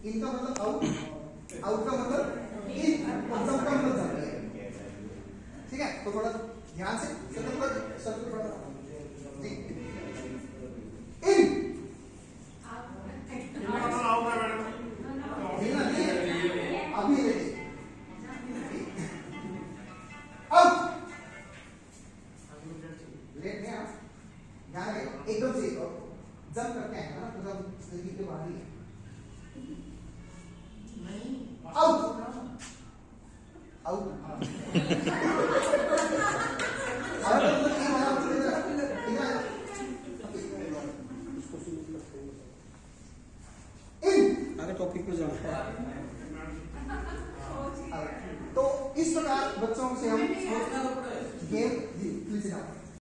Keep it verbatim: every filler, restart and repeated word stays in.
इन का मतलब out, out का मतलब इन, और जंप का मतलब जंप है। ठीक है, तो थोड़ा ध्यान से सर्कल थोड़ा सर्कल थोड़ा जी इन अभी अब लेट में आप ध्यान रखें एकदम से जंप करते हैं ना तो जब जिंदगी के बाहर ही है आउट आउट आगे टॉपिक पे जाना है। तो इस प्रकार बच्चों से हम गेम